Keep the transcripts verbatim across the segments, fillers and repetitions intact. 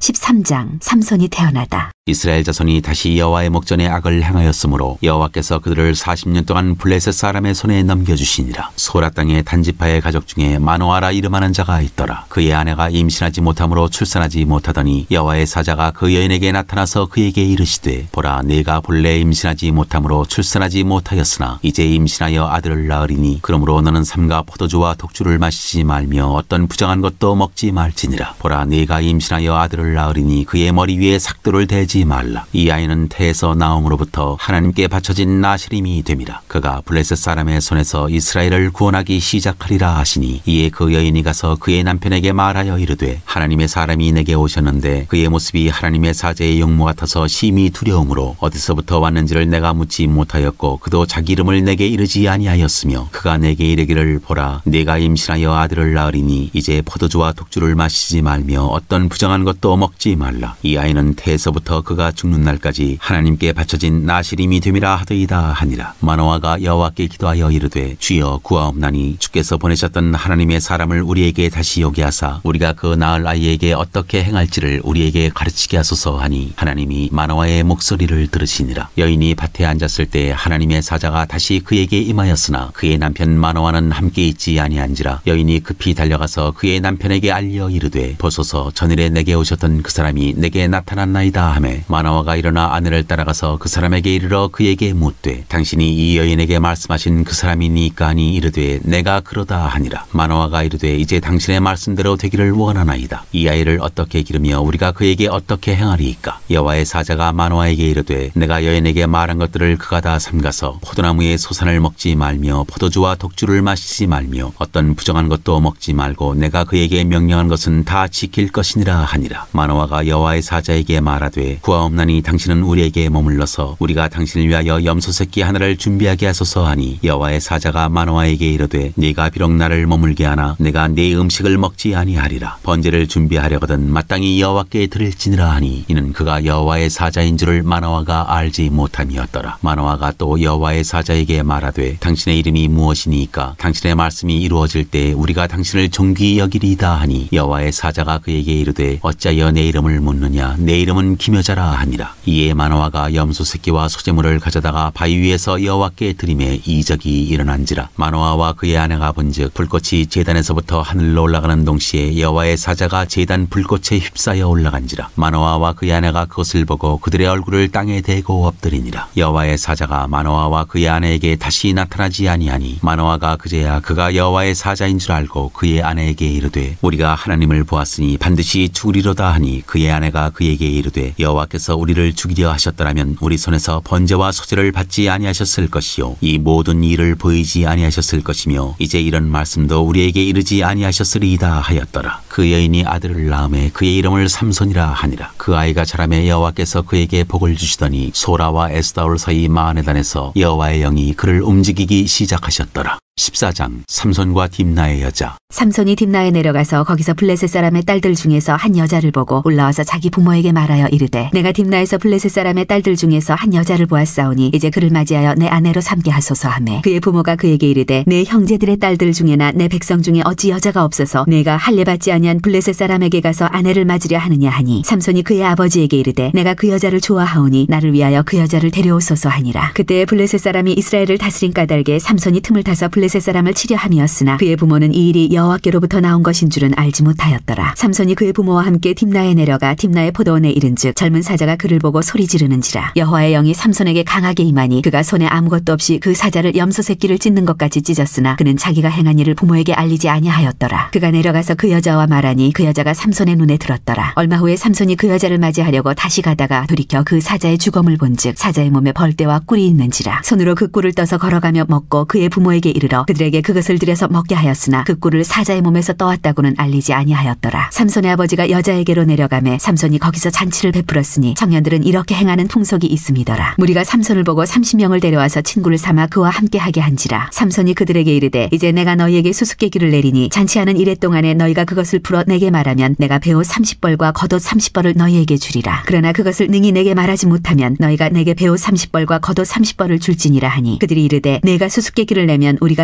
십삼 장 삼손이 태어나다. 이스라엘 자손이 다시 여호와의 목전에 악을 행하였으므로 여호와께서 그들을 사십 년 동안 블레셋 사람의 손에 넘겨주시니라. 소라 땅의 단지파의 가족 중에 마노아라 이름하는 자가 있더라. 그의 아내가 임신하지 못함으로 출산하지 못하더니 여호와의 사자가 그 여인에게 나타나서 그에게 이르시되 보라 네가 본래 임신하지 못함으로 출산하지 못하였으나 이제 임신하여 아들을 낳으리니 그러므로 너는 삼가 포도주와 독주를 마시지 말며 어떤 부정한 것도 먹지 말지니라. 보라 네가 임신하여 아들을 낳으리니 그의 머리 위에 삭도를 대지 말라. 이 아이는 태에서 나옴으로부터 하나님께 바쳐진 나시림이 됨이라. 그가 블레셋 사람의 손에서 이스라엘을 구원하기 시작하리라 하시니 이에 그 여인이 가서 그의 남편에게 말하여 이르되 하나님의 사람이 내게 오셨는데 그의 모습이 하나님의 사자의 용모 같아서 심히 두려움으로 어디서부터 왔는지를 내가 묻지 못하였고 그도 자기 이름을 내게 이르지 아니하였으며 그가 내게 이르기를 보라 네가 임신하여 아들을 낳으리니 이제 포도주와 독주를 마시지 말며 어떤 부정한 것도 먹지 말라. 이 아이는 태에서부터 그가 죽는 날까지 하나님께 바쳐진 나시림이 됨이라 하더이다 하니라. 마노아가 여호와께 기도하여 이르되 주여 구하옵나니 주께서 보내셨던 하나님의 사람을 우리에게 다시 오게 하사 우리가 그 낳을 아이에게 어떻게 행할지를 우리에게 가르치게 하소서 하니 하나님이 마노아의 목소리를 들으시니라. 여인이 밭에 앉았을 때 하나님의 사자가 다시 그에게 임하였으나 그의 남편 마노아는 함께 있지 아니한지라. 여인이 급히 달려가서 그의 남편에게 알려 이르되 보소서 전일에 내게 오셨던 그 사람이 내게 나타났나이다 하매 마노아가 일어나 아내를 따라가서 그 사람에게 이르러 그에게 묻되 당신이 이 여인에게 말씀하신 그 사람이니까 하니 이르되 내가 그러다 하니라. 마노아가 이르되 이제 당신의 말씀대로 되기를 원하나이다. 이 아이를 어떻게 기르며 우리가 그에게 어떻게 행하리이까. 여호와의 사자가 마노아에게 이르되 내가 여인에게 말한 것들을 그가 다 삼가서 포도나무의 소산을 먹지 말며 포도주와 독주를 마시지 말며 어떤 부정한 것도 먹지 말고 내가 그에게 명령한 것은 다 지킬 것이니라 하니라. 마노아가 여호와의 사자에게 말하되 구하옵나니 당신은 우리에게 머물러서 우리가 당신을 위하여 염소 새끼 하나를 준비하게 하소서 하니 여호와의 사자가 마노아에게 이르되 네가 비록 나를 머물게 하나 내가 네 음식을 먹지 아니하리라. 번제를 준비하려거든 마땅히 여호와께 드릴지니라 하니 이는 그가 여호와의 사자인 줄을 마노아가 알지 못함이었더라. 마노아가 또 여호와의 사자에게 말하되 당신의 이름이 무엇이니까 당신의 말씀이 이루어질 때 우리가 당신을 존귀히 여기리이다 하니 여호와의 사자가 그에게 이르되 어찌하여 내 이름을 묻느냐 내 이름은 기묘자라 하니라. 이에 마노아가 염소 새끼와 소재물을 가져다가 바위 위에서 여호와께 드림에 이적이 일어난지라. 마노아와 그의 아내가 본즉 불꽃이 제단에서부터 하늘로 올라가는 동시에 여호와의 사자가 제단 불꽃에 휩싸여 올라간지라. 마노아와 그의 아내가 그것을 보고 그들의 얼굴을 땅에 대고 엎드리니라. 여호와의 사자가 마노아와 그의 아내에게 다시 나타나지 아니하니 마노아가 그제야 그가 여호와의 사자인 줄 알고 그의 아내에게 이르되 우리가 하나님을 보았으니 반드시 죽으리로다 하니 그의 아내가 그에게 이르되 여호와께서 우리를 죽이려 하셨더라면 우리 손에서 번제와 소제를 받지 아니하셨을 것이요 이 모든 일을 보이지 아니하셨을 것이며 이제 이런 말씀도 우리에게 이르지 아니하셨으리이다 하였더라. 그 여인이 아들을 낳음에 그의 이름을 삼손이라 하니라. 그 아이가 자라매 여호와께서 그에게 복을 주시더니 소라와 에스다올 사이 마하네단에서 여호와의 영이 그를 움직이기 시작하셨더라. 십사 장 삼손과 딥나의 여자. 삼손이 딥나에 내려가서 거기서 블레셋 사람의 딸들 중에서 한 여자를 보고 올라와서 자기 부모에게 말하여 이르되 내가 딥나에서 블레셋 사람의 딸들 중에서 한 여자를 보았사오니 이제 그를 맞이하여 내 아내로 삼게 하소서 하매 그의 부모가 그에게 이르되 내 형제들의 딸들 중에나 내 백성 중에 어찌 여자가 없어서 내가 할례 받지 아니한 블레셋 사람에게 가서 아내를 맞으려 하느냐 하니 삼손이 그의 아버지에게 이르되 내가 그 여자를 좋아하오니 나를 위하여 그 여자를 데려오소서 하니라. 그때 블레셋 사람이 이스라엘을 다스린 까닭에 삼손이 틈을 타서 블레셋 블레셋 사람을 치려 함이었으나 그의 부모는 이 일이 여호와께로부터 나온 것인 줄은 알지 못하였더라. 삼손이 그의 부모와 함께 딥나에 내려가 딥나의 포도원에 이른즉 젊은 사자가 그를 보고 소리 지르는지라. 여호와의 영이 삼손에게 강하게 임하니 그가 손에 아무것도 없이 그 사자를 염소 새끼를 찢는 것까지 찢었으나 그는 자기가 행한 일을 부모에게 알리지 아니하였더라. 그가 내려가서 그 여자와 말하니 그 여자가 삼손의 눈에 들었더라. 얼마 후에 삼손이 그 여자를 맞이하려고 다시 가다가 돌이켜 그 사자의 주검을 본즉 사자의 몸에 벌떼와 꿀이 있는지라. 손으로 그 꿀을 떠서 걸어가며 먹고 그의 부모에게 이르러 그들에게 그것을 들여서 먹게 하였으나 그 꿀을 사자의 몸에서 떠왔다고는 알리지 아니하였더라. 삼손의 아버지가 여자에게로 내려가매 삼손이 거기서 잔치를 베풀었으니 청년들은 이렇게 행하는 풍속이 있음이더라. 무리가 삼손을 보고 삼십 명을 데려와서 친구를 삼아 그와 함께 하게 한지라. 삼손이 그들에게 이르되 이제 내가 너희에게 수수께끼를 내리니 잔치하는 이래 동안에 너희가 그것을 풀어 내게 말하면 내가 배옷 삼십 벌과 겉옷 삼십 벌을 너희에게 주리라. 그러나 그것을 능히 내게 말하지 못하면 너희가 내게 배옷 삼십 벌과 겉옷 삼십 벌을 줄지니라 하니 그들이 이르되 내가 수수께끼를 내면 우리가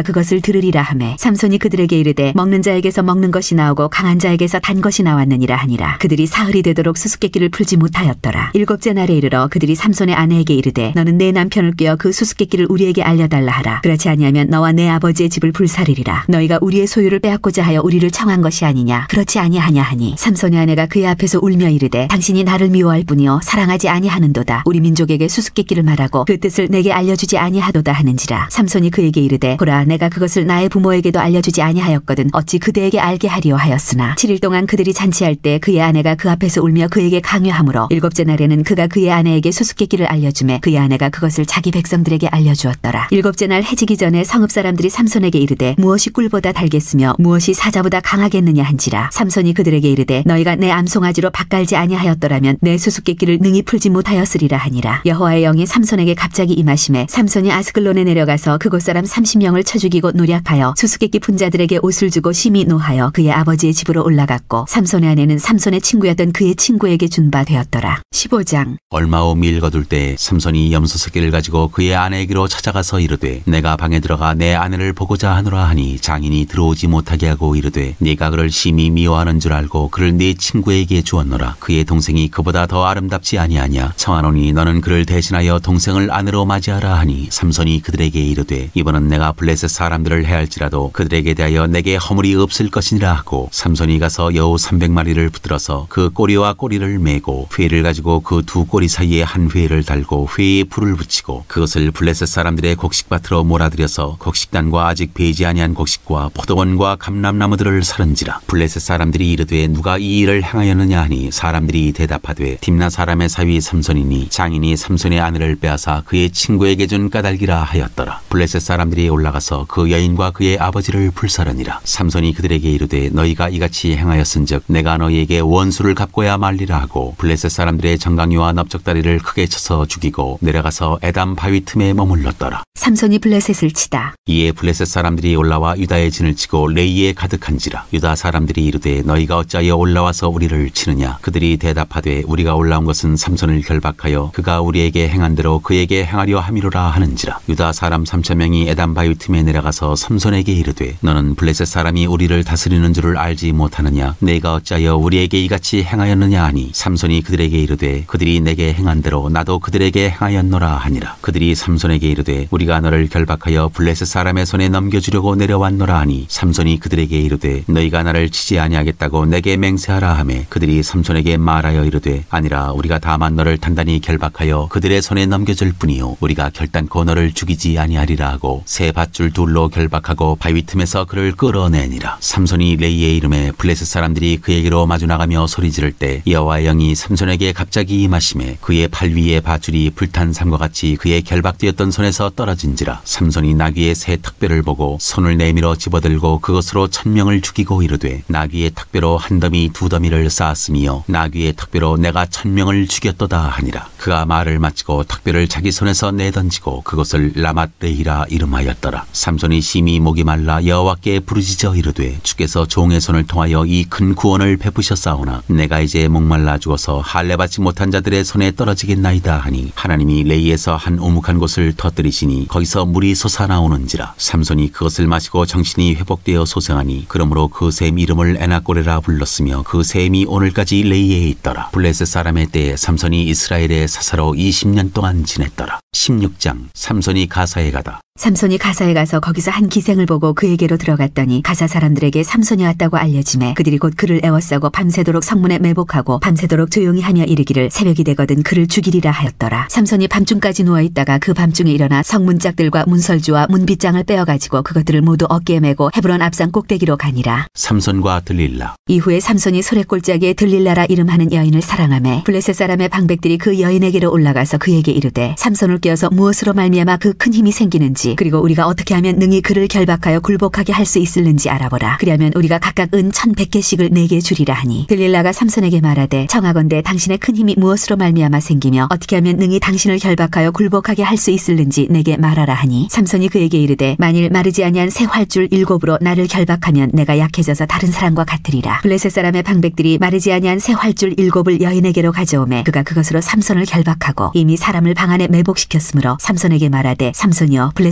그것을 들으리라 하매 삼손이 그들에게 이르되 먹는 자에게서 먹는 것이 나오고 강한 자에게서 단 것이 나왔느니라 하니라. 그들이 사흘이 되도록 수수께끼를 풀지 못하였더라. 일곱째 날에 이르러 그들이 삼손의 아내에게 이르되 너는 내 남편을 꿰어 그 수수께끼를 우리에게 알려달라 하라. 그렇지 아니하면 너와 내 아버지의 집을 불사르리라. 너희가 우리의 소유를 빼앗고자 하여 우리를 청한 것이 아니냐. 그렇지 아니하냐 하니 삼손의 아내가 그의 앞에서 울며 이르되 당신이 나를 미워할 뿐이요 사랑하지 아니하는도다. 우리 민족에게 수수께끼를 말하고 그 뜻을 내게 알려주지 아니하도다 하는지라. 삼손이 그에게 이르되 보라 내가 그것을 나의 부모에게도 알려주지 아니하였거든 어찌 그대에게 알게 하리요 하였으나 칠 일 동안 그들이 잔치할 때 그의 아내가 그 앞에서 울며 그에게 강요하므로 일곱째 날에는 그가 그의 아내에게 수수께끼를 알려주매 그의 아내가 그것을 자기 백성들에게 알려주었더라. 일곱째 날 해지기 전에 성읍 사람들이 삼손에게 이르되 무엇이 꿀보다 달겠으며 무엇이 사자보다 강하겠느냐 한지라. 삼손이 그들에게 이르되 너희가 내 암송아지로 밭갈지 아니하였더라면 내 수수께끼를 능히 풀지 못하였으리라 하니라. 여호와의 영이 삼손에게 갑자기 임하심에 삼손이 아스글론에 내려가서 그곳 사람 삼십 명을 쳐 죽이고 노략하여 수수께끼 푼 자들에게 옷을 주고 심히 노하여 그의 아버지의 집으로 올라갔고 삼손의 아내는 삼손의 친구였던 그의 친구에게 준 바 되었더라. 십오 장. 얼마 후 밀 거둘 때 삼손이 염소 새끼를 가지고 그의 아내에게로 찾아가서 이르되 내가 방에 들어가 내 아내를 보고자 하노라 하니 장인이 들어오지 못하게 하고 이르되 네가 그를 심히 미워하는 줄 알고 그를 네 친구에게 주었노라. 그의 동생이 그보다 더 아름답지 아니하냐. 청하노니 너는 그를 대신하여 동생을 아내로 맞이하라 하니 삼손이 그들에게 이르되 이번은 내가 블레셋 사람들을 해할지라도 그들에게 대하여 내게 허물이 없을 것이니라 하고 삼손이 가서 여우 삼백 마리를 붙들어서 그 꼬리와 꼬리를 매고 회를 가지고 그 두 꼬리 사이에 한 회를 달고 회에 불을 붙이고 그것을 블레셋 사람들의 곡식밭으로 몰아들여서 곡식단과 아직 배지 아니한 곡식과 포도원과 감람나무들을 사른지라. 블레셋 사람들이 이르되 누가 이 일을 행하였느냐 하니 사람들이 대답하되 딥나 사람의 사위 삼손이니 장인이 삼손의 아내를 빼앗아 그의 친구에게 준 까닭이라 하였더라. 블레셋 사람들이 올라가서 그 여인과 그의 아버지를 불사르니라. 삼손이 그들에게 이르되 너희가 이같이 행하였은즉 내가 너희에게 원수를 갚고야 말리라 하고 블레셋 사람들의 정강이와 넓적다리를 크게 쳐서 죽이고 내려가서 에담 바위 틈에 머물렀더라. 삼손이 블레셋을 치다. 이에 블레셋 사람들이 올라와 유다의 진을 치고 레이에 가득한지라. 유다 사람들이 이르되 너희가 어찌하여 올라와서 우리를 치느냐. 그들이 대답하되 우리가 올라온 것은 삼손을 결박하여 그가 우리에게 행한 대로 그에게 행하려 함이로라 하는지라. 유다 사람 삼천 명이 에담 바위 틈에 내려가서 삼손에게 이르되 너는 블레셋 사람이 우리를 다스리는 줄을 알지 못하느냐. 내가 어찌하여 우리에게 이같이 행하였느냐 하니 삼손이 그들에게 이르되 그들이 내게 행한 대로 나도 그들에게 행하였노라 하니라. 그들이 삼손에게 이르되 우리가 너를 결박하여 블레셋 사람의 손에 넘겨주려고 내려왔노라 하니 삼손이 그들에게 이르되 너희가 나를 치지 아니하겠다고 내게 맹세하라 하매 그들이 삼손에게 말하여 이르되 아니라 우리가 다만 너를 단단히 결박하여 그들의 손에 넘겨줄 뿐이요 우리가 결단코 너를 죽이지 아니하리라 하고 새 밧줄 둘로 결박하고 바위 틈에서 그를 끌어내니라. 삼손이 레이의 이름에 블레셋 사람들이 그에게로 마주 나가며 소리 지를 때 여호와의 영이 삼손에게 갑자기 임하심에 그의 팔 위에 밧줄이 불탄 삼과 같이 그의 결박되었던 손에서 떨어진지라. 삼손이 나귀의 새 턱뼈를 보고 손을 내밀어 집어들고 그것으로 천명을 죽이고 이르되 나귀의 턱뼈로 한 더미 두 더미를 쌓았으며 나귀의 턱뼈로 내가 천명을 죽였도다 하니라. 그가 말을 마치고 턱뼈를 자기 손에서 내던지고 그것을 라맛 레히라 이름하였더라. 삼손이 심히 목이 말라 여호와께 부르짖어 이르되 주께서 종의 손을 통하여 이 큰 구원을 베푸셨사오나 내가 이제 목말라 죽어서 할례 받지 못한 자들의 손에 떨어지겠나이다 하니 하나님이 레이에서 한 오묵한 곳을 터뜨리시니 거기서 물이 솟아나오는지라. 삼손이 그것을 마시고 정신이 회복되어 소생하니 그러므로 그 샘 이름을 에나꼬레라 불렀으며 그 샘이 오늘까지 레이에 있더라. 블레셋 사람의 때에 삼손이 이스라엘의 사사로 이십 년 동안 지냈더라. 십육 장. 삼손이 가사에 가다. 삼손이 가사에 가서 거기서 한 기생을 보고 그에게로 들어갔더니 가사 사람들에게 삼손이 왔다고 알려지매 그들이 곧 그를 애워싸고 밤새도록 성문에 매복하고 밤새도록 조용히 하며 이르기를 새벽이 되거든 그를 죽이리라 하였더라. 삼손이 밤중까지 누워있다가 그 밤중에 일어나 성문짝들과 문설주와 문빗장을 빼어가지고 그것들을 모두 어깨에 메고 헤브론 앞산 꼭대기로 가니라. 삼손과 들릴라. 이후에 삼손이 소래골짜기에 들릴라라 이름하는 여인을 사랑하매 블레셋 사람의 방백들이 그 여인에게로 올라가서 그에게 이르되 삼손을 깨어서 무엇으로 말미암아 그 큰 힘이 생기는지 그리고 우리가 어떻게 하면 능히 그를 결박하여 굴복하게 할 수 있을는지 알아보라. 그리하면 우리가 각각 은 천백 개씩을 내게 주리라 하니 들릴라가 삼손에게 말하되 청하건대 당신의 큰 힘이 무엇으로 말미암아 생기며 어떻게 하면 능히 당신을 결박하여 굴복하게 할 수 있을는지 내게 말하라 하니 삼손이 그에게 이르되 만일 마르지 아니한 새 활줄 일곱으로 나를 결박하면 내가 약해져서 다른 사람과 같으리라. 블레셋 사람의 방백들이 마르지 아니한 새 활줄 일곱을 여인에게로 가져오매 그가 그것으로 삼손을 결박하고 이미 사람을 방 안에 매복시켰으므로 삼손에게 말하되 삼손이여 블레셋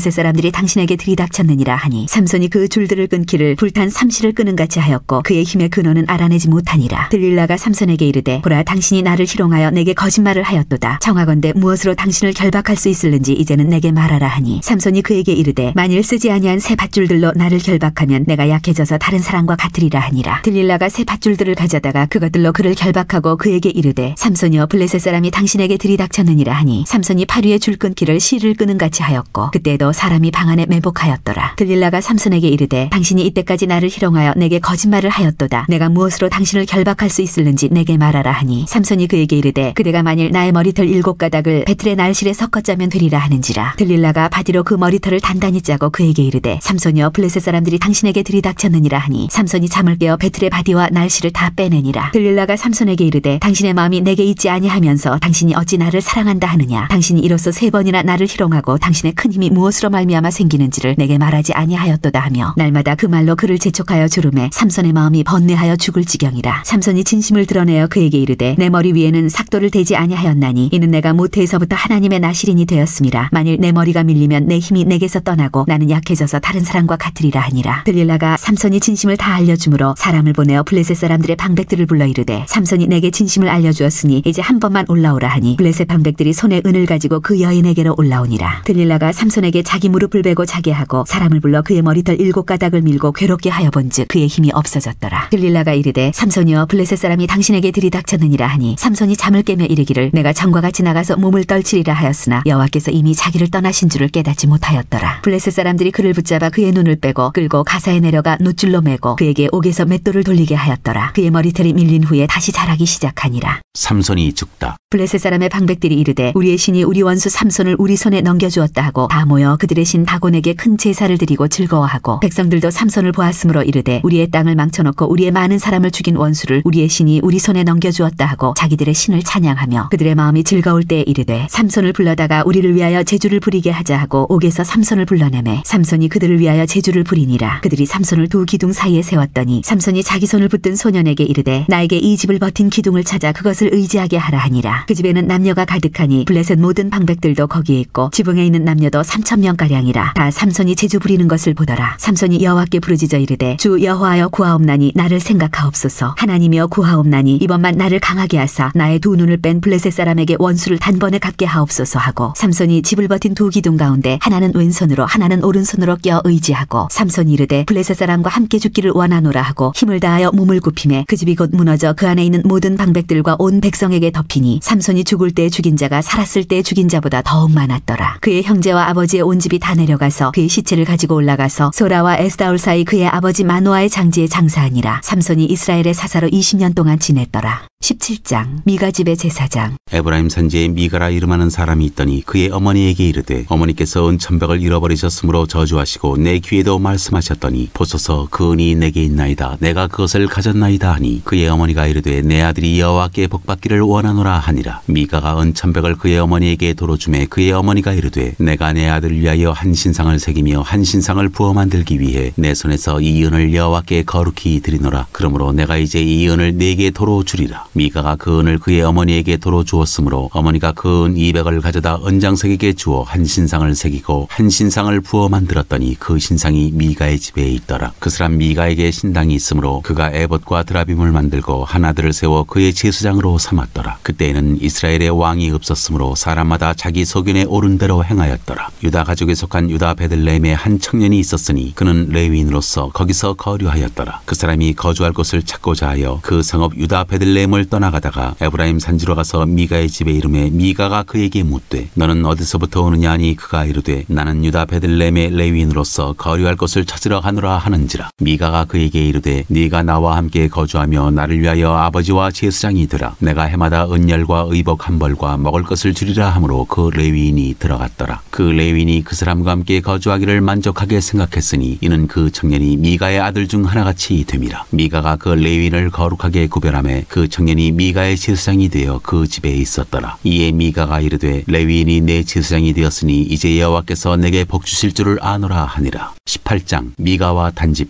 블레셋 사람들이 당신에게 들이닥쳤느니라 하니 삼손이 그 줄들을 끊기를 불탄 삼시를 끄는 같이 하였고 그의 힘의 근원은 알아내지 못하니라. 들릴라가 삼손에게 이르되 보라 당신이 나를 희롱하여 내게 거짓말을 하였도다. 청하건대 무엇으로 당신을 결박할 수 있을는지 이제는 내게 말하라 하니 삼손이 그에게 이르되 만일 쓰지 아니한 새 밧줄들로 나를 결박하면 내가 약해져서 다른 사람과 같으리라 하니라. 들릴라가 새 밧줄들을 가져다가 그것들로 그를 결박하고 그에게 이르되 삼손이여 블레셋 사람이 당신에게 들이닥쳤느니라 하니 삼손이 팔 위에 줄 끊기를 실을 끄는 같이 하였고 그때에도 사람이 방 안에 매복하였더라. 들릴라가 삼손에게 이르되 당신이 이때까지 나를 희롱하여 내게 거짓말을 하였도다. 내가 무엇으로 당신을 결박할 수 있을는지 내게 말하라 하니 삼손이 그에게 이르되 그대가 만일 나의 머리털 일곱 가닥을 배틀의 날실에 섞어 짜면 되리라 하는지라. 들릴라가 바디로 그 머리털을 단단히 짜고 그에게 이르되 삼손이여 블레셋 사람들이 당신에게 들이닥쳤느니라 하니 삼손이 잠을 깨어 배틀의 바디와 날실을 다 빼내니라. 들릴라가 삼손에게 이르되 당신의 마음이 내게 있지 아니하면서 당신이 어찌 나를 사랑한다 하느냐. 당신이 이로써 세 번이나 나를 희롱하고 당신의 큰 힘이 무엇으로 말미암아 생기는지를 내게 말하지 아니하였도다 하며 날마다 그 말로 그를 재촉하여 주름에 삼손의 마음이 번뇌하여 죽을 지경이라. 삼손이 진심을 드러내어 그에게 이르되 내 머리 위에는 삭도를 대지 아니하였나니 이는 내가 모태에서부터 하나님의 나실인이 되었음이라. 만일 내 머리가 밀리면 내 힘이 내게서 떠나고 나는 약해져서 다른 사람과 같으리라 하니라. 들릴라가 삼손이 진심을 다 알려주므로 사람을 보내어 블레셋 사람들의 방백들을 불러 이르되 삼손이 내게 진심을 알려주었으니 이제 한 번만 올라오라 하니 블레셋 방백들이 손에 은을 가지고 그 여인에게로 올라오니라. 들릴라가 삼손에게 자기 무릎을 베고 자게 하고 사람을 불러 그의 머리털 일곱 가닥을 밀고 괴롭게 하여 본즉 그의 힘이 없어졌더라. 들릴라가 이르되 삼손이여 블레셋 사람이 당신에게 들이닥쳤느니라 하니 삼손이 잠을 깨며 이르기를 내가 전과 같이 나가서 몸을 떨치리라 하였으나 여호와께서 이미 자기를 떠나신 줄을 깨닫지 못하였더라. 블레셋 사람들이 그를 붙잡아 그의 눈을 빼고 끌고 가사에 내려가 놋줄로 매고 그에게 옥에서 맷돌을 돌리게 하였더라. 그의 머리털이 밀린 후에 다시 자라기 시작하니라. 삼손이 죽다. 블레셋 사람의 방백들이 이르되 우리의 신이 우리 원수 삼손을 우리 손에 넘겨주었다 하고 다 모여 그들의 신 다곤에게 큰 제사를 드리고 즐거워하고 백성들도 삼손을 보았으므로 이르되 우리의 땅을 망쳐놓고 우리의 많은 사람을 죽인 원수를 우리의 신이 우리 손에 넘겨주었다 하고 자기들의 신을 찬양하며 그들의 마음이 즐거울 때에 이르되 삼손을 불러다가 우리를 위하여 제주를 부리게 하자 하고 옥에서 삼손을 불러내매 삼손이 그들을 위하여 제주를 부리니라. 그들이 삼손을 두 기둥 사이에 세웠더니 삼손이 자기 손을 붙든 소년에게 이르되 나에게 이 집을 버틴 기둥을 찾아 그것을 의지하게 하라 하니라. 그 집에는 남녀가 가득하니 블레셋 모든 방백들도 거기에 있고 지붕에 있는 남녀도 삼천 명가량이라. 다 삼손이 제주 부리는 것을 보더라. 삼손이 여호와께 부르짖어 이르되 주 여호와여 구하옵나니 나를 생각하옵소서. 하나님이여 구하옵나니 이번만 나를 강하게 하사 나의 두 눈을 뺀 블레셋 사람에게 원수를 단번에 갚게 하옵소서 하고 삼손이 집을 버틴 두 기둥 가운데 하나는 왼손으로 하나는 오른손으로 껴 의지하고 삼손이 이르되 블레셋 사람과 함께 죽기를 원하노라 하고 힘을 다하여 몸을 굽히매 그 집이 곧 무너져 그 안에 있는 모든 방백들과 온 백성에게 덮이니 삼손이 죽을 때 죽인 자가 살았을 때 죽인 자보다 더욱 많았더라. 그의 형제와 아버지의 온 집이 다 내려가서 그의 시체를 가지고 올라가서 소라와 에스다올 사이 그의 아버지 마노아의 장지에 장사하니라. 삼손이 이스라엘의 사사로 이십 년 동안 지냈더라. 십칠 장 미가 집의 제사장. 에브라임 산지에 미가라 이름하는 사람이 있더니 그의 어머니에게 이르되 어머니께서 은천백을 잃어버리셨으므로 저주하시고 내 귀에도 말씀하셨더니 보소서 그 은이 내게 있나이다. 내가 그것을 가졌나이다 하니 그의 어머니가 이르되 내 아들이 여호와께 복받기를 원하노라 하니라. 미가가 은천백을 그의 어머니에게 도로 주매 그의 어머니가 이르되 내가 내 아들을 위하여 한 신상을 새기며 한 신상을 부어 만들기 위해 내 손에서 이 은을 여호와께 거룩히 드리노라. 그러므로 내가 이제 이 은을 네게 도로 주리라. 미가가 그 은을 그의 어머니에게 도로 주었으므로 어머니가 그 은 이백을 가져다 은장색에게 주어 한 신상을 새기고 한 신상을 부어 만들었더니 그 신상이 미가의 집에 있더라. 그 사람 미가에게 신당이 있으므로 그가 에봇과 드라빔을 만들고 한 아들을 세워 그의 제사장으로 삼았더라. 그때에는 이스라엘의 왕이 없었으므로 사람마다 자기 소견에 옳은 대로 행하였더라. 유다 가족에 속한 유다 베들레헴에 한 청년이 있었으니 그는 레위인으로서 거기서 거류하였더라. 그 사람이 거주할 곳을 찾고자 하여 그 성읍 유다 베들레헴을 떠나가다가 에브라임 산지로 가서 미가의 집에 이르매 미가가 그에게 묻되 너는 어디서부터 오느냐 하니 그가 이르되 나는 유다 베들레헴의 레위인으로서 거류할 곳을 찾으러 가노라 하는지라. 미가가 그에게 이르되 네가 나와 함께 거주하며 나를 위하여 아버지와 제사장이 되라. 내가 해마다 은열과 의복 한 벌과 먹을 것을 주리라 하므로 그 레위인이 들어갔더라. 그 레위인이 그 사람과 함께 거주하기를 만족하게 생각했으니 이는 그 청년이 미가의 아들 중 하나같이 됨이라. 미가가 그 레위인을 거룩하게 구별하매 그 청년이 미가의 제사장이 되어 그 집에 있었더라. 이에 미가가 이르되 레위인이 내 제사장이 되었으니 이제 여호와께서 내게 복 주실 줄을 아노라 하니라. 십팔 장 미가와 단지파.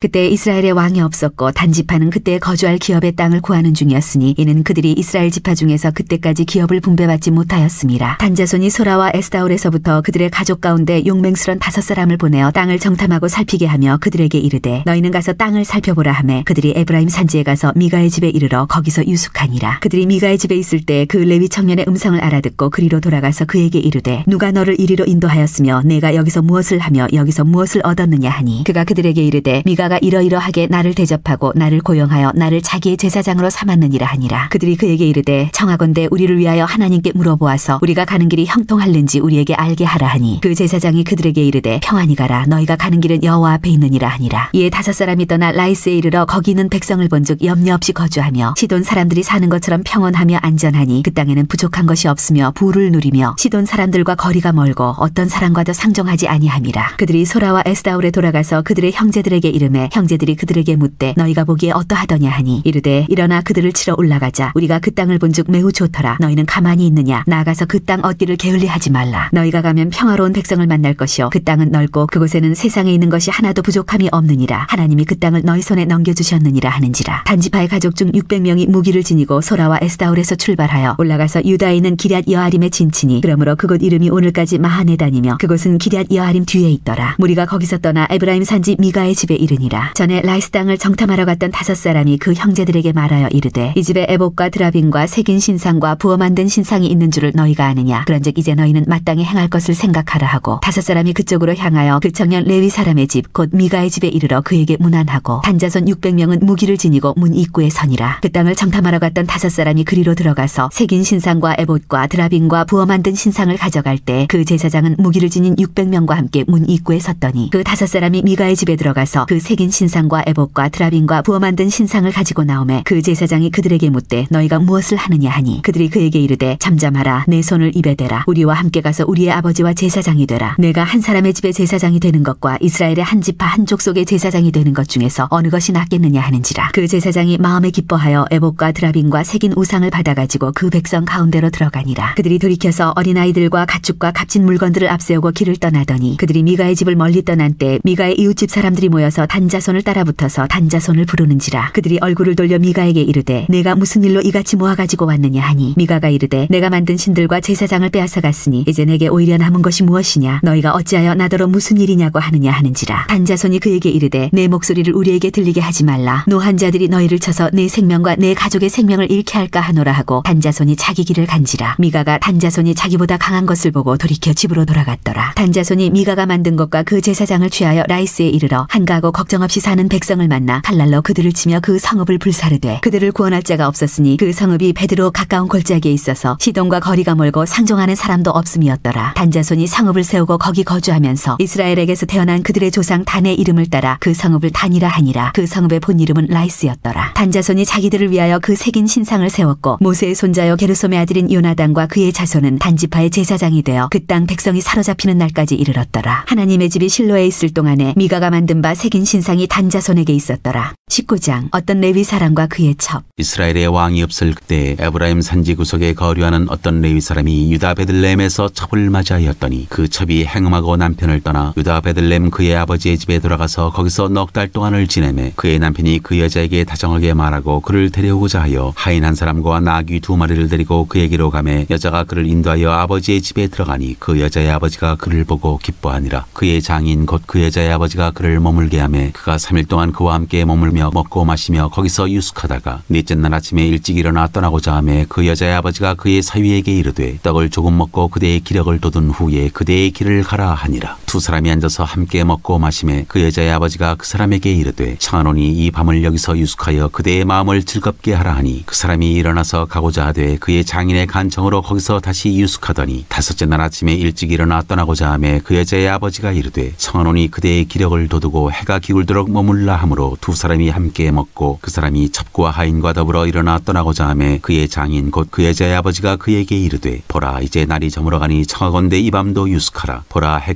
그때 이스라엘의 왕이 없었고 단지파는 그때 거주할 기업의 땅을 구하는 중이었으니 이는 그들이 이스라엘 지파 중에서 그때까지 기업을 분배받지 못하였습니다. 단자손이 소라와 에스다올에서부터 그들의 가족 가운데 용맹스런 다섯 사람을 보내어 땅을 정탐하고 살피게 하며 그들에게 이르되 너희는 가서 땅을 살펴보라 하매 그들이 에브라임 산지에 가서 미가의 집에 이르러 거기서 유숙하니라. 그들이 미가의 집에 있을 때 그 레위 청년의 음성을 알아듣고 그리로 돌아가서 그에게 이르되 누가 너를 이리로 인도하였으며 내가 여기서 무엇을 하며 여기서 무엇을 얻었느냐 하니 그가 그들에게 이르되 미가가 이러이러하게 나를 대접하고 나를 고용하여 나를 자기의 제사장으로 삼았느니라 하니라. 그들이 그에게 이르되 청하건대 우리를 위하여 하나님께 물어보아서 우리가 가는 길이 형통할는지 우리에게 알게 하라 하니 그 제사장이 그들에게 이르되 평안히 가라 너희가 가는 길은 여호와 앞에 있느니라 하니라. 이에 다섯 사람이 떠나 라이스에 이르러 거기 있는 백성을 본즉 염려 없이 거주하며 시돈 사람들이 사는 것처럼 평온하며 안전하니 그 땅에는 부족한 것이 없으며 부를 누리며 시돈 사람들과 거리가 멀고 어떤 사람과도 상종하지 아니함이라. 그들이 소라와 에스다올에 돌아가서 그들의 형제들에게 이르매 형제들이 그들에게 묻되 너희가 보기에 어떠하더냐 하니 이르되 일어나 그들을 치러 올라가자. 우리가 그 땅을 본즉 매우 좋더라. 너희는 가만히 있느냐. 나아가서 그 땅 얻기를 게을리하지 말라. 너희가 가면 평화로운 백성을 만날 것이요 그 땅은 넓고 그곳에는 세상에 있는 것이 하나도 부족함이 없느니라. 하나님이 그 땅을 너희 손에 넘겨주셨느니라 하는지라. 단지파의 가족 중 육백 명이 무기를 지니고 소라와 에스다올에서 출발하여 올라가서 유다에 있는 기럇 여아림에 진치니 그러므로 그곳 이름이 오늘까지 마하네단이며 그곳은 기럇 여아림 뒤에 있더라. 무리가 거기서 떠나 에브라임 산지 미가의 집에 이르니라. 전에 라이스 땅을 정탐하러 갔던 다섯 사람이 그 형제들에게 말하여 이르되 이 집에 에봇과 드라빔과 새긴 신상과 부어 만든 신상이 있는 줄을 너희가 아느냐. 그런즉 이제 너희는 마땅히 행할 것을 생각하라 하고 다섯 사람이 그쪽으로 향하여 그 청년 레위 사람의 집 곧 미가의 집에 이르러 그에게 문안하고 단자손 육백 명은 무기를 지니고 문 입구에 서니라. 그 땅을 정탐하러 갔던 다섯 사람이 그리로 들어가서 새긴 신상과 에봇과 드라빔과 부어 만든 신상을 가져갈 때 그 제사장은 무기를 지닌 육백 명과 함께 문 입구에 섰더니 그 다섯 사람이 미가의 집에 들어가서 그 새긴 신상과 에봇과 드라빔과 부어 만든 신상을 가지고 나오매 그 제사장이 그들에게 묻되 너희가 무엇을 하느냐 하니 그들이 그에게 이르되 잠잠하라. 내 손을 입에 대라. 우리와 함께 가서 우리의 아버지와 제사장이 되라. 내가 한 사람의 집에 제사장이 되는 것과 이스라엘의 한 지파 한 족속의 제사장이 되는 것 중에서 어느 것이 낫겠느냐 하는지라. 그 제사장이 마음에 기뻐하여 에봇과 드라빔과 새긴 우상을 받아가지고 그 백성 가운데로 들어가니라. 그들이 돌이켜서 어린아이들과 가축과 값진 물건들을 앞세우고 길을 떠나더니 그들이 미가의 집을 멀리 떠난 때 미가의 이웃집 사람들이 모여서 단자손을 따라붙어서 단자손을 부르는지라. 그들이 얼굴을 돌려 미가에게 이르되 내가 무슨 일로 이같이 모아가지고 왔느냐 하니 미가가 이르되 내가 만든 신들과 제사장을 빼앗아 갔으니 이제 내게 오히려 남은 것이 무엇이냐. 너희가 어찌하여 나더러 무슨 일이냐고 하느냐 하는지라. 단자손이 그에게 이르되 내 목소리를 우리에게 들리게 하지 말라. 노한 자들이 너희를 쳐서 내 생명과 내 가족의 생명을 잃게 할까 하노라 하고 단자손이 자기 길을 간지라. 미가가 단자손이 자기보다 강한 것을 보고 돌이켜 집으로 돌아갔더라. 단자손이 미가가 만든 것과 그 제사장을 취하여 라이스에 이르러 한가하고 걱정 없이 사는 백성을 만나 칼날로 그들을 치며 그 성읍을 불사르되 그들을 구원할 자가 없었으니 그 성읍이 베드로 가까운 골짜기에 있어서 시돈과 거리가 멀고 상종하는 사람도 없음이었더라. 단자손이 성읍을 세우고 거기 거주하면서 이스라엘에게서 태어난 그들의 조상 단의 이름을 따라 그 성읍을 단이라 하니라. 그 성읍의 본 이름은 라이스였더라. 단자손이 자기들을 위하여 그 새긴 신상을 세웠고 모세의 손자여 게르솜의 아들인 요나단과 그의 자손은 단지파의 제사장이 되어 그 땅 백성이 사로잡히는 날까지 이르렀더라. 하나님의 집이 실로에 있을 동안에 미가가 만든 바 새긴 신상이 단자손에게 있었더라. 십구 장 어떤 레위 사람과 그의 첩. 이스라엘의 왕이 없을 그때 에브라임 산지 구석에 거류하는 어떤 레위 사람이 유다 베들레헴에서 첩을 맞이하였더니 그 첩이 행음하고 남편을 떠나 유다 베들레헴 그의 아버지의 집에 돌아가서 거기서 넉 달 동안을 지내매 그의 남편이 그 여자에게 다정하게 말하고 그를 데려오고자 하여 하인 한 사람과 나귀 두 마리를 데리고 그에게로 가매 여자가 그를 인도하여 아버지의 집에 들어가니 그 여자의 아버지가 그를 보고 기뻐하니라. 그의 장인 곧 그 여자의 아버지가 그를 머물게 하매 그가 삼 일 동안 그와 함께 머물며 먹고 마시며 거기서 유숙하다가 넷째 날 아침에 일찍 일어나 떠나고자 하매 그 여자의 아버지가 그의 사위에게 이르되 떡을 조금 먹고 그대의 기력을 돋운 후에 그대의 길을 가라 하니라. 두 사람이 앉아서 함께 먹고 마시매 그 여자의 아버지가 그 사람에게 이르되 청하노니 이 밤을 여기서 유숙하여 그대의 마음을 즐겁게 하라 하니 그 사람이 일어나서 가고자 하되 그의 장인의 간청으로 거기서 다시 유숙하더니 다섯째 날 아침에 일찍 일어나 떠나고자 하매 그 여자의 아버지가 이르되 청하노니 그대의 기력을 돋우고 해가 기울도록 머물라 하므로 두 사람이 함께 먹고 그 사람이 첩과 하인과 더불어 일어나 떠나고자 하매 그의 장인 곧 그 여자의 아버지가 그에게 이르되 보라 이제 날이 저물어가니 청하건대 이 밤도 유숙하라. 보라 해가 기울어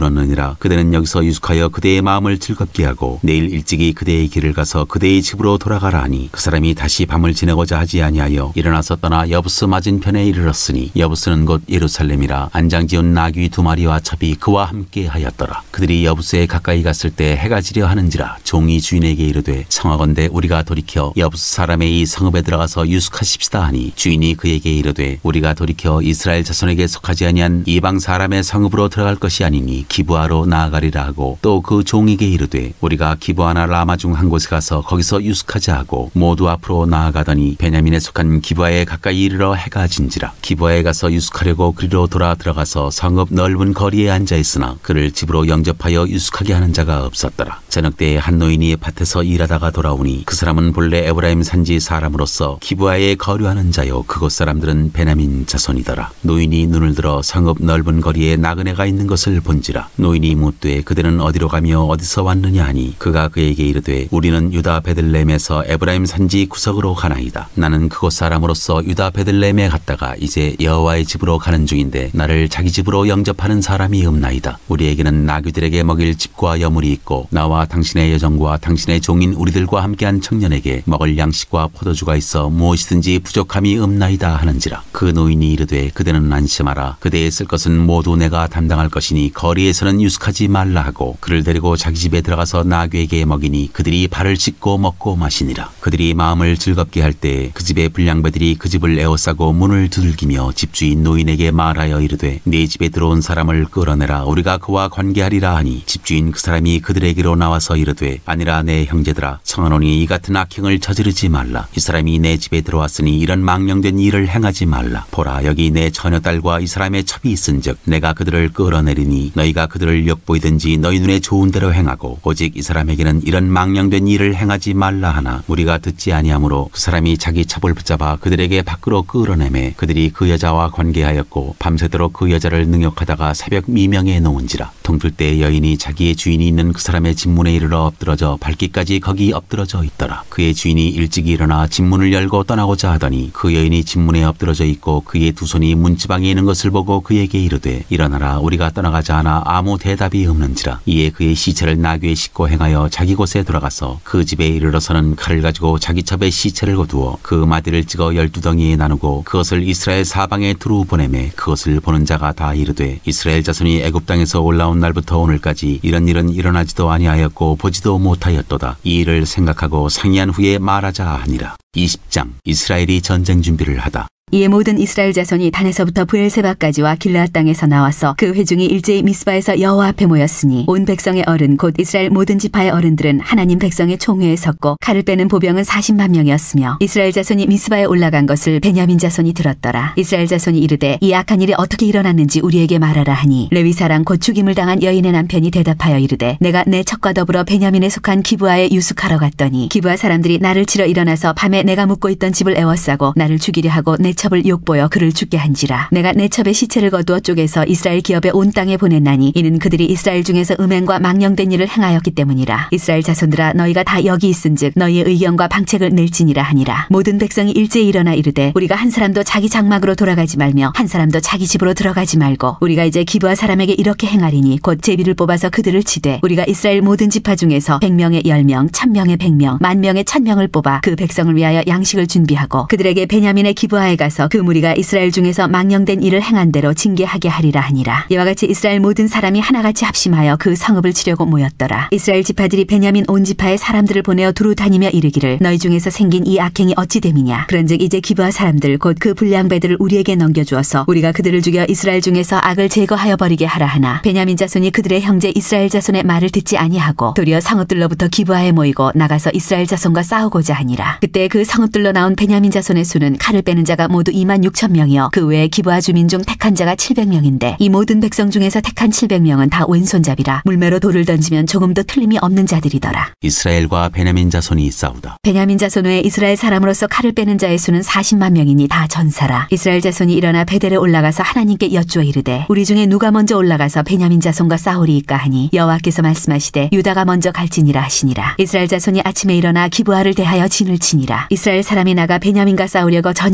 들었느니라. 그대는 여기서 유숙하여 그대의 마음을 즐겁게 하고 내일 일찍이 그대의 길을 가서 그대의 집으로 돌아가라 하니 그 사람이 다시 밤을 지내고자 하지 아니하여 일어나서 떠나 여부스 맞은편에 이르렀으니 여부스는 곧 예루살렘이라. 안장지은 나귀 두 마리와 첩이 그와 함께 하였더라. 그들이 여부스에 가까이 갔을 때 해가 지려 하는지라. 종이 주인에게 이르되 청하건대 우리가 돌이켜 여부스 사람의 이 성읍에 들어가서 유숙하십시다 하니 주인이 그에게 이르되 우리가 돌이켜 이스라엘 자손에게 속하지 아니한 이방 사람의 성읍으로 들어갈 것이 아니니 기브아로 나아가리라 하고 또 그 종에게 이르되 우리가 기브아나 라마 중 한 곳에 가서 거기서 유숙하자 하고 모두 앞으로 나아가더니 베냐민에 속한 기브아에 가까이 이르러 해가 진지라. 기브아에 가서 유숙하려고 그리로 돌아 들어가서 성읍 넓은 거리에 앉아 있으나 그를 집으로 영접하여 유숙하게 하는 자가 없었더라. 저녁 때에 한 노인이 밭에서 일하다가 돌아오니 그 사람은 본래 에브라임 산지 사람으로서 기브아에 거류하는 자요 그곳 사람들은 베냐민 자손이더라. 노인이 눈을 들어 성읍 넓은 거리에 나그네가 있는 것을 본지라. 노인이 묻되 그들은 어디로 가며 어디서 왔느냐 하니 그가 그에게 이르되 우리는 유다 베들레헴에서 에브라임 산지 구석으로 가나이다. 나는 그곳 사람으로서 유다 베들레헴에 갔다가 이제 여호와의 집으로 가는 중인데 나를 자기 집으로 영접하는 사람이 없나이다. 우리에게는 나귀들에게 먹일 집과 여물이 있고 나와 당신의 여종과 당신의 종인 우리들과 함께한 청년에게 먹을 양식과 포도주가 있어 무엇이든지 부족함이 없나이다 하는지라. 그 노인이 이르되 그대는 안심하라. 그대의 쓸 것은 모두 내가 담당할 것이니 거리에서는 유숙하지 말라 하고 그를 데리고 자기 집에 들어가서 나귀에게 먹이니 그들이 발을 씻고 먹고 마시니라. 그들이 마음을 즐겁게 할 때 그 집의 불량배들이 그 집을 에워싸고 문을 두들기며 집주인 노인에게 말하여 이르되 네 집에 들어온 사람을 끌어내라. 우리가 그와 관계하리라 하니 집주인 그 사람이 그들에게로 나와서 이르되 아니라 내 형제들아 청하노니 이 같은 악행을 저지르지 말라. 이 사람이 내 집에 들어왔으니 이런 망령된 일을 행하지 말라. 보라 여기 내 처녀딸과 이 사람의 첩이 있은즉 내가 그들을 끌어내리니 너희가 그들을 역보이든지 너희 눈에 좋은 대로 행하고 오직 이 사람에게는 이런 망령된 일을 행하지 말라 하나 우리가 듣지 아니하므로 그 사람이 자기 첩을 붙잡아 그들에게 밖으로 끌어내매 그들이 그 여자와 관계하였고 밤새도록 그 여자를 능욕하다가 새벽 미명에 놓은지라. 동틀 때 여인이 자기의 주인이 있는 그 사람의 집문에 이르러 엎드러져 발기까지 거기 엎드러져 있더라. 그의 주인이 일찍 일어나 집문을 열고 떠나고자 하더니 그 여인이 집문에 엎드러져 있고 그의 두 손이 문지방에 있는 것을 보고 그에게 이르되 일어나라 우리가 떠나가자 하나 아무 대답이 없는지라. 이에 그의 시체를 나귀에 싣고 행하여 자기 곳에 돌아가서 그 집에 이르러서는 칼을 가지고 자기 첩에 시체를 거두어 그 마디를 찍어 열두 덩이에 나누고 그것을 이스라엘 사방에 두루 보내매 그것을 보는 자가 다 이르되 이스라엘 자손이 애굽 땅에서 올라온 날부터 오늘까지 이런 일은 일어나지도 아니하였고 보지도 못하였도다. 이 일을 생각하고 상의한 후에 말하자 하니라. 이십 장 이스라엘이 전쟁 준비를 하다. 이에 모든 이스라엘 자손이 단에서부터 브엘세바까지와 길르앗 땅에서 나와서 그 회중이 일제히 미스바에서 여호와 앞에 모였으니 온 백성의 어른 곧 이스라엘 모든 지파의 어른들은 하나님 백성의 총회에 섰고 칼을 빼는 보병은 사십만 명이었으며 이스라엘 자손이 미스바에 올라간 것을 베냐민 자손이 들었더라. 이스라엘 자손이 이르되 이 악한 일이 어떻게 일어났는지 우리에게 말하라 하니 레위 사람 곧 죽임을 당한 여인의 남편이 대답하여 이르되 내가 내 첩과 더불어 베냐민에 속한 기브아에 유숙하러 갔더니 기브아 사람들이 나를 치러 일어나서 밤에 내가 묵고 있던 집을 에워싸고 나를 죽이려 하고 내 첩을 욕보여 그를 죽게 한지라. 내가 내 첩의 시체를 거두어 쪼개서 이스라엘 기업의 온 땅에 보냈나니 이는 그들이 이스라엘 중에서 음행과 망령된 일을 행하였기 때문이라. 이스라엘 자손들아 너희가 다 여기 있은즉 너희의 의견과 방책을 낼지니라 하니라. 모든 백성이 일제히 일어나 이르되 우리가 한 사람도 자기 장막으로 돌아가지 말며 한 사람도 자기 집으로 들어가지 말고 우리가 이제 기브아 사람에게 이렇게 행하리니 곧 제비를 뽑아서 그들을 치되 우리가 이스라엘 모든 지파 중에서 백 명의 열 명, 천 명의 백 명, 만 명의 천 명을 뽑아 그 백성을 위하여 양식을 준비하고 그들에게 베냐민의 기브아에 가서 그 무리가 이스라엘 중에서 망령된 일을 행한 대로 징계하게 하리라 하니라. 이와 같이 이스라엘 모든 사람이 하나같이 합심하여 그 성읍을 치려고 모였더라. 이스라엘 지파들이 베냐민 온 지파의 사람들을 보내어 두루 다니며 이르기를 너희 중에서 생긴 이 악행이 어찌 됨이냐. 그런즉 이제 기브아 사람들 곧 그 불량배들을 우리에게 넘겨주어서 우리가 그들을 죽여 이스라엘 중에서 악을 제거하여 버리게 하라 하나 베냐민 자손이 그들의 형제 이스라엘 자손의 말을 듣지 아니하고 도리어 성읍들로부터 기브아에 모이고 나가서 이스라엘 자손과 싸우고자 하니라. 그때 그 성읍들로 나온 베냐민 자손의 수는 칼을 빼는 자가 모두 이만 육천 명이요 그 외에 기브아 주민 중 택한 자가 칠백 명인데 이 모든 백성 중에서 택한 칠백 명은 다 왼손잡이라 물매로 돌을 던지면 조금도 틀림이 없는 자들이더라. 이스라엘과 베냐민 자손이 싸우다. 베냐민 자손 외에 이스라엘 사람으로서 칼을 빼는 자의 수는 사십만 명이니 다 전사라. 이스라엘 자손이 일어나 베델에 올라가서 하나님께 여쭈어 이르되 우리 중에 누가 먼저 올라가서 베냐민 자손과 싸우리이까 하니 여호와께서 말씀하시되 유다가 먼저 갈지니라 하시니라. 이스라엘 자손이 아침에 일어나 기브아를 대하여 진을 치니라. 이스라엘 사람이 나가 베냐민과 싸우려고 전열을 갖추고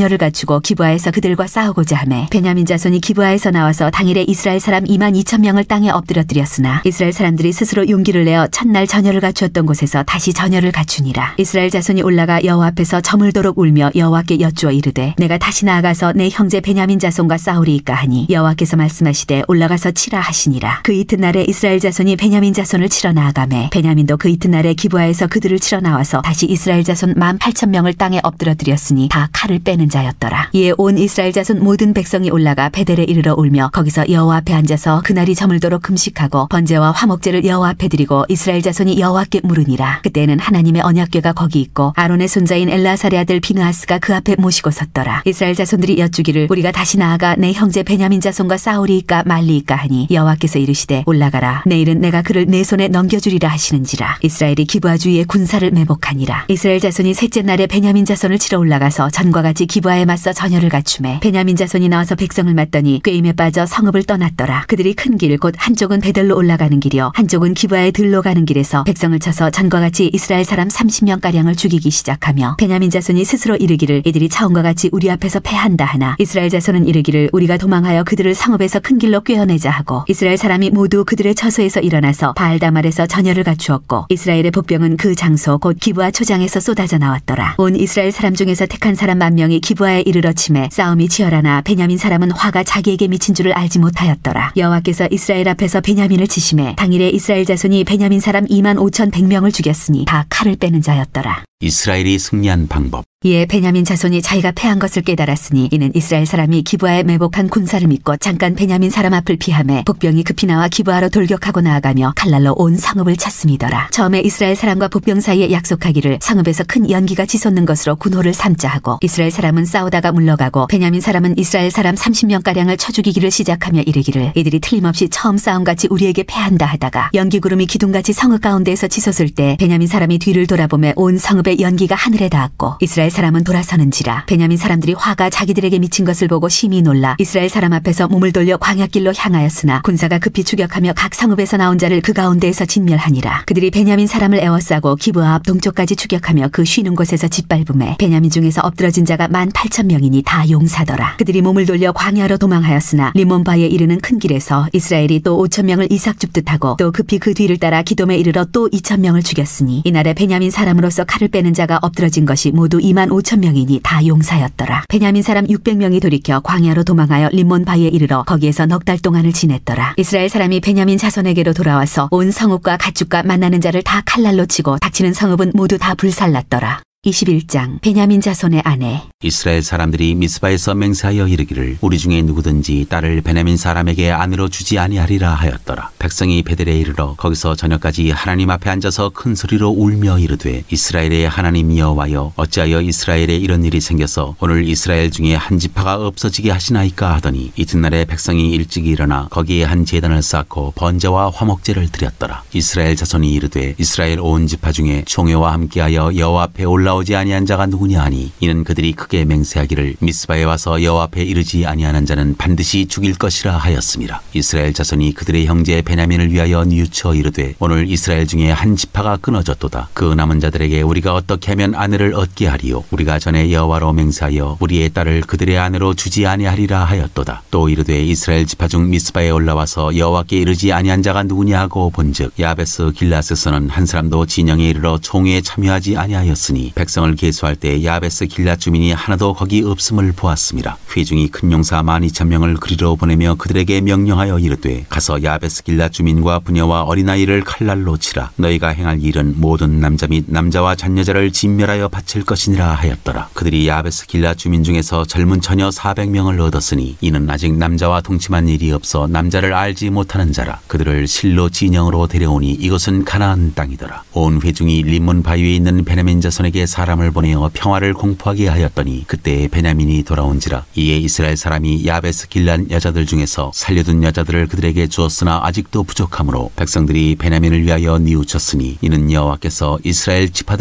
두고 기브아에서 그들과 싸우고자 하매 베냐민 자손이 기브아에서 나와서 당일에 이스라엘 사람 이만 이천 명을 땅에 엎드려뜨렸으나 이스라엘 사람들이 스스로 용기를 내어 첫날 전열을 갖추었던 곳에서 다시 전열을 갖추니라. 이스라엘 자손이 올라가 여호와 앞에서 저물도록 울며 여호와께 여쭈어 이르되 내가 다시 나아가서 내 형제 베냐민 자손과 싸우리이까 하니 여호와께서 말씀하시되 올라가서 치라 하시니라. 그 이튿날에 이스라엘 자손이 베냐민 자손을 치러 나아가매 베냐민도 그 이튿날에 기브아에서 그들을 치러 나와서 다시 이스라엘 자손 만 팔천 명을 땅에 엎드려뜨렸으니 다 칼을 빼는 자였더라. 이에 온 이스라엘 자손 모든 백성이 올라가 베델에 이르러 울며 거기서 여호와 앞에 앉아서 그날이 저물도록 금식하고 번제와 화목제를 여호와 앞에 드리고 이스라엘 자손이 여호와께 물으니라. 그때는 하나님의 언약궤가 거기 있고 아론의 손자인 엘라사의 아들 비느하스가 그 앞에 모시고 섰더라. 이스라엘 자손들이 여쭈기를 우리가 다시 나아가 내 형제 베냐민 자손과 싸우리이까 말리이까 하니 여호와께서 이르시되 올라가라. 내일은 내가 그를 내 손에 넘겨주리라 하시는지라. 이스라엘이 기브아 주위에 군사를 매복하니라. 이스라엘 자손이 셋째 날에 베냐민 자손을 치러 올라가서 전과 같이 기브아에 맞서 전열을 갖추매 베냐민 자손이 나와서 백성을 맞더니 꾀임에 빠져 성읍을 떠났더라. 그들이 큰 길 곧 한쪽은 베델로 올라가는 길이요 한쪽은 기브아에 들로 가는 길에서 백성을 쳐서 전과 같이 이스라엘 사람 삼십 명가량을 죽이기 시작하며 베냐민 자손이 스스로 이르기를 이들이 차원과 같이 우리 앞에서 패한다 하나 이스라엘 자손은 이르기를 우리가 도망하여 그들을 성읍에서 큰 길로 꿰어내자 하고 이스라엘 사람이 모두 그들의 처소에서 일어나서 바알다말에서 전열을 갖추었고 이스라엘의 복병은 그 장소 곧 기브아 초장에서 쏟아져 나왔더라. 온 이스라엘 사람 중에서 택한 사람 만 명이 기브아에 이르러 치매 싸움이 치열하나 베냐민 사람은 화가 자기에게 미친 줄을 알지 못하였더라. 여호와께서 이스라엘 앞에서 베냐민을 치심해 당일에 이스라엘 자손이 베냐민 사람 이만 오천백 명을 죽였으니 다 칼을 빼는 자였더라. 이스라엘이 승리한 방법. 이에 베냐민 자손이 자기가 패한 것을 깨달았으니 이는 이스라엘 사람이 기브아에 매복한 군사를 믿고 잠깐 베냐민 사람 앞을 피하매 복병이 급히 나와 기브아로 돌격하고 나아가며 칼날로 온 성읍을 찼음이더라. 처음에 이스라엘 사람과 복병 사이에 약속하기를 성읍에서 큰 연기가 치솟는 것으로 군호를 삼자 하고 이스라엘 사람은 싸우다가 물러가고 베냐민 사람은 이스라엘 사람 삼십 명가량을 쳐 죽이기를 시작하며 이르기를 이들이 틀림없이 처음 싸움같이 우리에게 패한다 하다가 연기구름이 기둥같이 성읍 가운데에서 치솟을 때 베냐민 사람이 뒤를 돌아보매 온 성읍의 연기가 하늘에 닿았고 이스라엘 사람은 돌아서는지라. 베냐민 사람들이 화가 자기들에게 미친 것을 보고 심히 놀라 이스라엘 사람 앞에서 몸을 돌려 광야길로 향하였으나 군사가 급히 추격하며 각 성읍에서 나온 자를 그 가운데에서 진멸하니라. 그들이 베냐민 사람을 에워싸고 기브아 앞 동쪽까지 추격하며 그 쉬는 곳에서 짓밟음에 베냐민 중에서 엎드러진 자가 만 팔천 명이니 다 용사더라. 그들이 몸을 돌려 광야로 도망하였으나 리몬바에 이르는 큰 길에서 이스라엘이 또 오천 명을 이삭 줍듯 하고 또 급히 그 뒤를 따라 기돔에 이르러 또 이천 명을 죽였으니 이날에 베냐민 사람으로서 칼을 빼는 자가 엎드러진 것이 모두 이만 오천 명이니 다 용사였더라. 베냐민 사람 육백 명이 돌이켜 광야로 도망하여 림몬바에 이르러 거기에서 넉 달 동안을 지냈더라. 이스라엘 사람이 베냐민 자손에게로 돌아와서 온 성읍과 가축과 만나는 자를 다 칼날로 치고 닥치는 성읍은 모두 다 불살랐더라. 이십일 장 베냐민 자손의 아내. 이스라엘 사람들이 미스바에서 맹세하여 이르기를 우리 중에 누구든지 딸을 베냐민 사람에게 아내로 주지 아니하리라 하였더라. 백성이 베델에 이르러 거기서 저녁까지 하나님 앞에 앉아서 큰 소리로 울며 이르되 이스라엘의 하나님 여호와여 어찌하여 이스라엘에 이런 일이 생겨서 오늘 이스라엘 중에 한 지파가 없어지게 하시나이까 하더니 이튿날에 백성이 일찍 일어나 거기에 한 제단을 쌓고 번제와 화목제를 드렸더라. 이스라엘 자손이 이르되 이스라엘 온 지파 중에 총회와 함께하여 여호와 앞에 올라 오지 아니한 자가 누구냐 하니 이는 그들이 크게 맹세하기를 미스바에 와서 여호와 앞에 이르지 아니하는 자는 반드시 죽일 것이라 하였습니다. 이스라엘 자손이 그들의 형제 베냐민을 위하여 뉘우쳐 이르되 오늘 이스라엘 중에 한 지파가 끊어졌도다. 그 남은 자들에게 우리가 어떻게 하면 아내를 얻게 하리요. 우리가 전에 여호와로 맹세하여 우리의 딸을 그들의 아내로 주지 아니하리라 하였도다. 또 이르되 이스라엘 지파 중 미스바에 올라와서 여호와께 이르지 아니한 자가 누구냐 하고 본즉 야베스 길라스에서는 한 사람도 진영에 이르러 총회에 참여하지 아니하였으니 백성을 계수할 때 야베스 길라 주민이 하나도 거기 없음을 보았습니다. 회중이 큰 용사 만 이천 명을 그리로 보내며 그들에게 명령하여 이르되 가서 야베스 길라 주민과 부녀와 어린아이를 칼날로 치라. 너희가 행할 일은 모든 남자 및 남자와 잔여자를 진멸하여 바칠 것이니라 하였더라. 그들이 야베스 길라 주민 중에서 젊은 처녀 사백 명을 얻었으니 이는 아직 남자와 동침한 일이 없어 남자를 알지 못하는 자라. 그들을 실로 진영으로 데려오니 이것은 가나안 땅이더라. 온 회중이 림몬 바위에 있는 베냐민 자손에게 사람을 보내어 평화를 공포하게 하였더니 그때 베냐민이 돌아온지라. 이에 이스라엘 사람이 야베스 길란 여자들 중에서 살려둔 여자들을 그들에게 주었으나 아직도 부족하므로 백성들이 베냐민을 위하여 뉘우쳤으니 이는 여호와께서 이스라엘 지파들 중에 한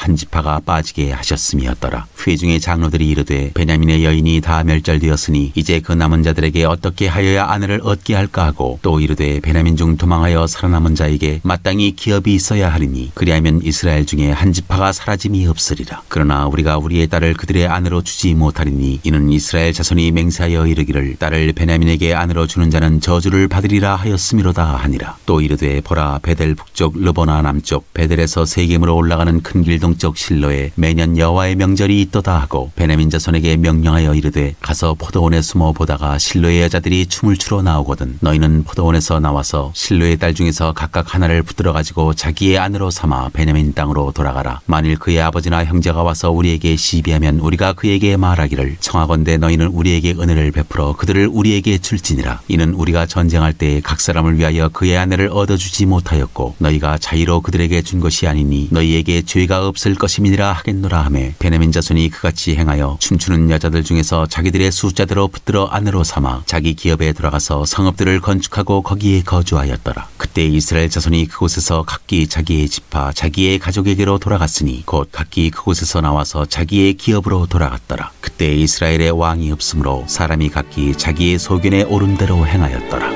한 지파가 빠지게 하셨음이었더라. 회중의 장로들이 이르되 베냐민의 여인이 다 멸절되었으니 이제 그 남은 자들에게 어떻게 하여야 아내를 얻게 할까 하고 또 이르되 베냐민 중 도망하여 살아남은 자에게 마땅히 기업이 있어야 하리니 그리하면 이스라엘 중에 한 지파가 사라짐이 없으리라. 그러나 우리가 우리의 딸을 그들의 아내로 주지 못하리니 이는 이스라엘 자손이 맹세하여 이르기를 딸을 베냐민에게 아내로 주는 자는 저주를 받으리라 하였음이로다 하니라. 또 이르되 보라 베델 북쪽 르보나 남쪽 베델에서 세겜으로 올라가는 큰 길 동쪽 실로에 매년 여호와의 명절이 있도다 하고 베냐민 자손에게 명령하여 이르되 가서 포도원에 숨어 보다가 실로의 여자들이 춤을 추러 나오거든 너희는 포도원에서 나와서 실로의 딸 중에서 각각 하나를 붙들어 가지고 자기의 아내로 삼아 베냐민 땅으로 돌아가라. 만일 그의 아버지나 형제가 와서 우리에게 시비하면 우리가 그에게 말하기를 청하건대 너희는 우리에게 은혜를 베풀어 그들을 우리에게 줄지니라. 이는 우리가 전쟁할 때에 각 사람을 위하여 그의 아내를 얻어주지 못하였고 너희가 자의로 그들에게 준 것이 아니니 너희에게 죄가 없을 것임이니라 하겠노라 하매 베냐민 자손이 그같이 행하여 춤추는 여자들 중에서 자기들의 숫자대로 붙들어 아내로 삼아 자기 기업에 들어가서 성읍들을 건축하고 거기에 거주하였더라. 그때 이스라엘 자손이 그곳에서 각기 자기의 지파 자기의 가족에게로 돌아갔으니 곧 각기 그곳에서 나와서 자기의 기업으로 돌아갔더라. 그때 이스라엘에 왕이 없으므로 사람이 각기 자기의 소견에 오른 대로 행하였더라.